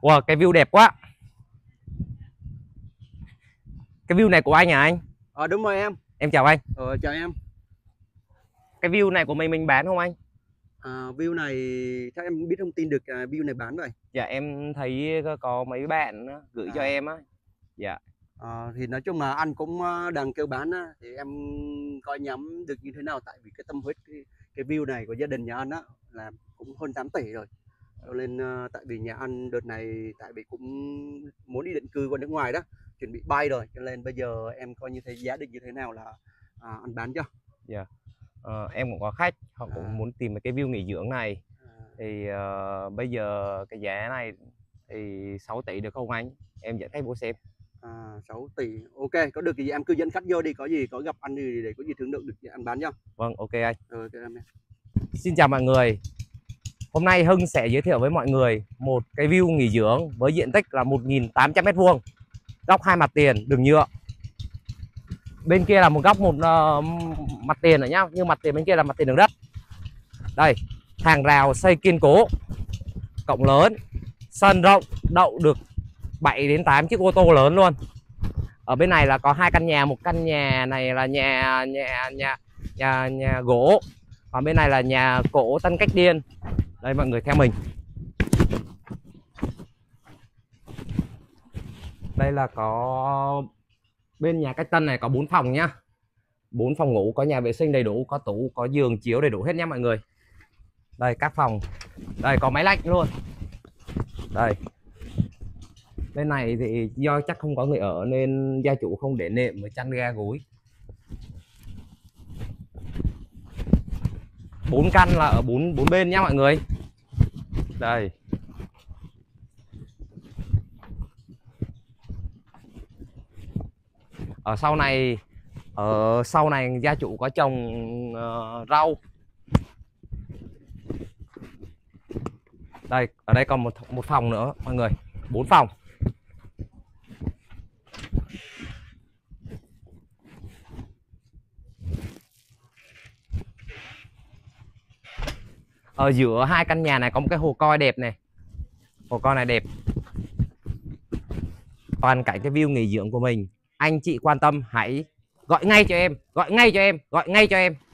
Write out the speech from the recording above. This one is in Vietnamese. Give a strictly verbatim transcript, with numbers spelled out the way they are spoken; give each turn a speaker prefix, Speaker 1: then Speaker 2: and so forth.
Speaker 1: Wow, cái view đẹp quá. Cái view này của anh à anh?
Speaker 2: Ờ đúng rồi em.
Speaker 1: Em chào anh.
Speaker 2: Ờ chào em.
Speaker 1: Cái view này của mình mình bán không anh?
Speaker 2: À, view này chắc em biết thông tin được à, view này bán rồi.
Speaker 1: Dạ em thấy có, có mấy bạn gửi cho
Speaker 2: À,
Speaker 1: em á. Dạ.
Speaker 2: à, thì nói chung là anh cũng à, đang kêu bán á, thì em coi nhắm được như thế nào, tại vì cái tâm huyết cái, cái view này của gia đình nhà anh á là cũng hơn tám tỷ rồi. Cho nên à, tại vì nhà anh đợt này tại vì cũng muốn đi định cư qua nước ngoài đó, chuẩn bị bay rồi, cho nên bây giờ em coi như thế giá định như thế nào là à, anh bán cho.
Speaker 1: Dạ. Ờ, em cũng có khách họ cũng
Speaker 2: À,
Speaker 1: muốn tìm cái view nghỉ dưỡng này
Speaker 2: à,
Speaker 1: thì ờ, bây giờ cái giá này thì sáu tỷ được không anh? Em giải thích bố xem.
Speaker 2: À, sáu tỷ. Ok, có được thì em cứ dẫn khách vô đi, có gì có gặp anh thì để có gì thương lượng được thì anh bán cho.
Speaker 1: Vâng, ok anh.
Speaker 2: Rồi ok em.
Speaker 1: Xin chào mọi người. Hôm nay Hưng sẽ giới thiệu với mọi người một cái view nghỉ dưỡng với diện tích là một nghìn tám trăm mét vuông, góc hai mặt tiền đường nhựa. Bên kia là một góc một uh, mặt tiền rồi nhá, nhưng mặt tiền bên kia là mặt tiền đường đất. Đây, hàng rào xây kiên cố, cổng lớn, sân rộng, đậu được bảy đến tám chiếc ô tô lớn luôn. Ở bên này là có hai căn nhà, một căn nhà này là nhà nhà nhà nhà, nhà gỗ, còn bên này là nhà cổ Tân Cách Điên. Đây mọi người theo mình. Đây là có bên nhà cách Tân này có bốn phòng nhá. Bốn phòng ngủ, có nhà vệ sinh đầy đủ, có tủ, có giường chiếu đầy đủ hết nhá mọi người. Đây các phòng. Đây có máy lạnh luôn. Đây. Bên này thì do chắc không có người ở nên gia chủ không để nệm với chăn ga gối. Bốn căn là ở bốn bốn bên nhá mọi người. Đây. Ở sau này ở sau này gia chủ có trồng uh, rau. Đây, ở đây còn một một phòng nữa mọi người, bốn phòng. Ở giữa hai căn nhà này có một cái hồ coi đẹp này. Hồ coi này đẹp. Toàn cảnh cái view nghỉ dưỡng của mình. Anh chị quan tâm hãy gọi ngay cho em, gọi ngay cho em, gọi ngay cho em.